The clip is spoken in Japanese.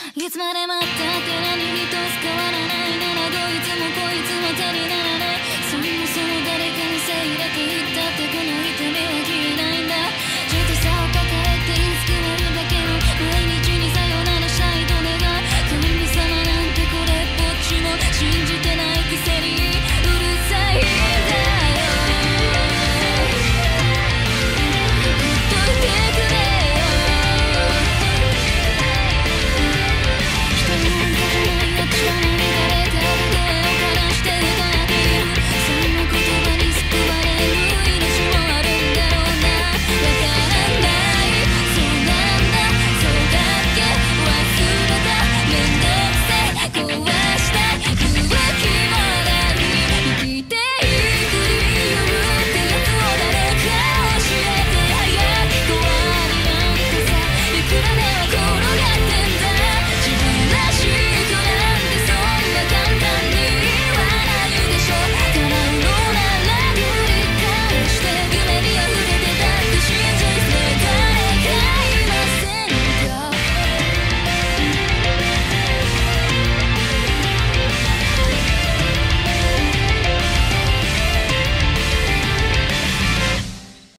いつまで待ったって何一つ変わらないならどいつもこいつも足りない